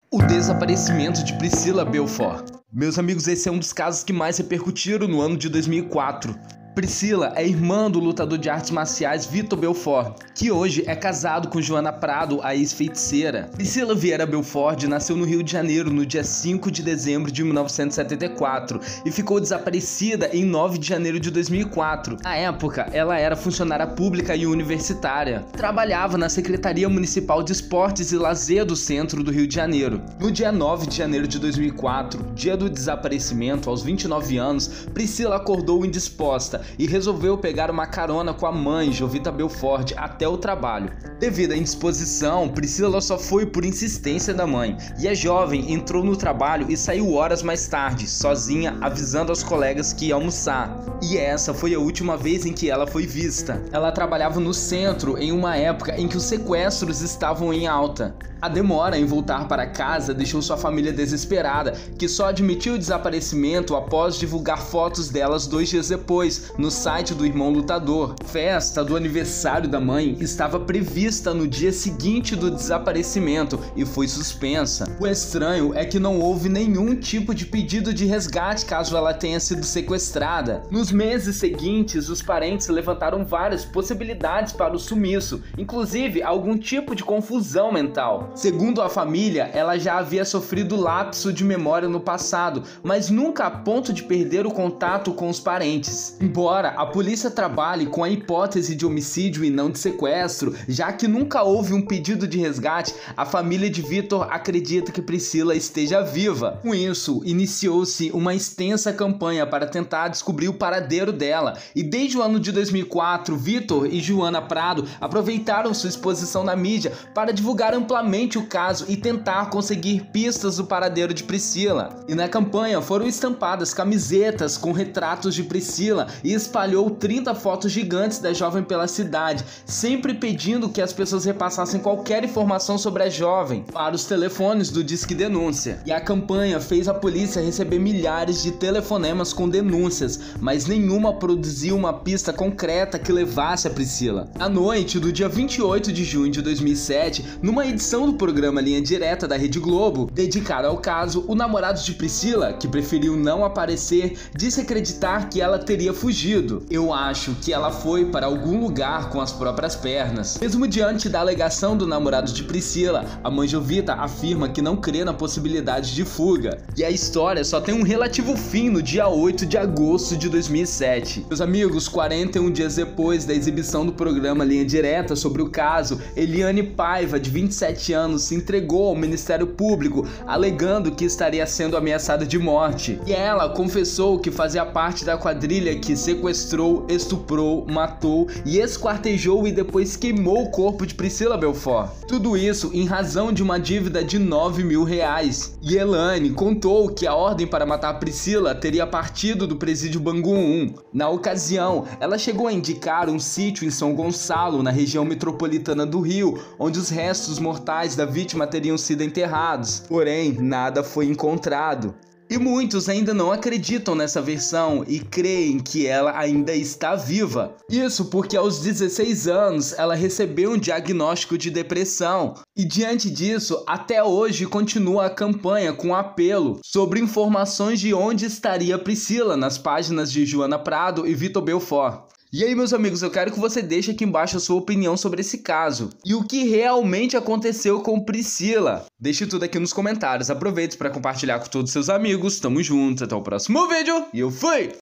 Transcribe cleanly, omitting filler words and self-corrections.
O desaparecimento de Priscila Belfort. Meus amigos, esse é um dos casos que mais repercutiram no ano de 2004. Priscila é irmã do lutador de artes marciais Vitor Belfort, que hoje é casado com Joana Prado, a ex-feiticeira. Priscila Vieira Belfort nasceu no Rio de Janeiro no dia 5 de dezembro de 1974 e ficou desaparecida em 9 de janeiro de 2004. Na época, ela era funcionária pública e universitária. Trabalhava na Secretaria Municipal de Esportes e Lazer do centro do Rio de Janeiro. No dia 9 de janeiro de 2004, dia do desaparecimento, aos 29 anos, Priscila acordou indisposta e resolveu pegar uma carona com a mãe, Jovita Belfort, até o trabalho. Devido à indisposição, Priscila só foi por insistência da mãe, e a jovem entrou no trabalho e saiu horas mais tarde, sozinha, avisando aos colegas que ia almoçar. E essa foi a última vez em que ela foi vista. Ela trabalhava no centro em uma época em que os sequestros estavam em alta. A demora em voltar para casa deixou sua família desesperada, que só admitiu o desaparecimento após divulgar fotos delas 2 dias depois, no site do irmão lutador. A festa do aniversário da mãe estava prevista no dia seguinte do desaparecimento e foi suspensa. O estranho é que não houve nenhum tipo de pedido de resgate caso ela tenha sido sequestrada. Nos meses seguintes, os parentes levantaram várias possibilidades para o sumiço, inclusive algum tipo de confusão mental. Segundo a família, ela já havia sofrido lapso de memória no passado, mas nunca a ponto de perder o contato com os parentes. Embora a polícia trabalhe com a hipótese de homicídio e não de sequestro, já que nunca houve um pedido de resgate, a família de Vitor acredita que Priscila esteja viva. Com isso, iniciou-se uma extensa campanha para tentar descobrir o paradeiro dela, e desde o ano de 2004, Vitor e Joana Prado aproveitaram sua exposição na mídia para divulgar amplamente o caso e tentar conseguir pistas do paradeiro de Priscila. E na campanha foram estampadas camisetas com retratos de Priscila e espalhou 30 fotos gigantes da jovem pela cidade, sempre pedindo que as pessoas repassassem qualquer informação sobre a jovem para os telefones do Disque Denúncia. E a campanha fez a polícia receber milhares de telefonemas com denúncias, mas nenhuma produziu uma pista concreta que levasse a Priscila. À noite do dia 28 de junho de 2007, numa edição do programa Linha Direta da Rede Globo, dedicado ao caso, o namorado de Priscila, que preferiu não aparecer, disse acreditar que ela teria fugido. Eu acho que ela foi para algum lugar com as próprias pernas. Mesmo diante da alegação do namorado de Priscila, a mãe Jovita afirma que não crê na possibilidade de fuga. E a história só tem um relativo fim no dia 8 de agosto de 2007. Meus amigos, 41 dias depois da exibição do programa Linha Direta sobre o caso, Eliane Paiva, de 27 anos, se entregou ao Ministério Público, alegando que estaria sendo ameaçada de morte. E ela confessou que fazia parte da quadrilha que sequestrou, estuprou, matou e esquartejou e depois queimou o corpo de Priscila Belfort. Tudo isso em razão de uma dívida de R$9 mil. E Eliane contou que a ordem para matar Priscila teria partido do presídio Bangu 1. Na ocasião, ela chegou a indicar um sítio em São Gonçalo, na região metropolitana do Rio, onde os restos mortais da vítima teriam sido enterrados. Porém, nada foi encontrado. E muitos ainda não acreditam nessa versão e creem que ela ainda está viva. Isso porque aos 16 anos ela recebeu um diagnóstico de depressão. E diante disso, até hoje continua a campanha com apelo sobre informações de onde estaria Priscila nas páginas de Joana Prado e Vitor Belfort. E aí, meus amigos, eu quero que você deixe aqui embaixo a sua opinião sobre esse caso e o que realmente aconteceu com Priscila. Deixe tudo aqui nos comentários, aproveite para compartilhar com todos os seus amigos. Tamo junto, até o próximo vídeo e eu fui!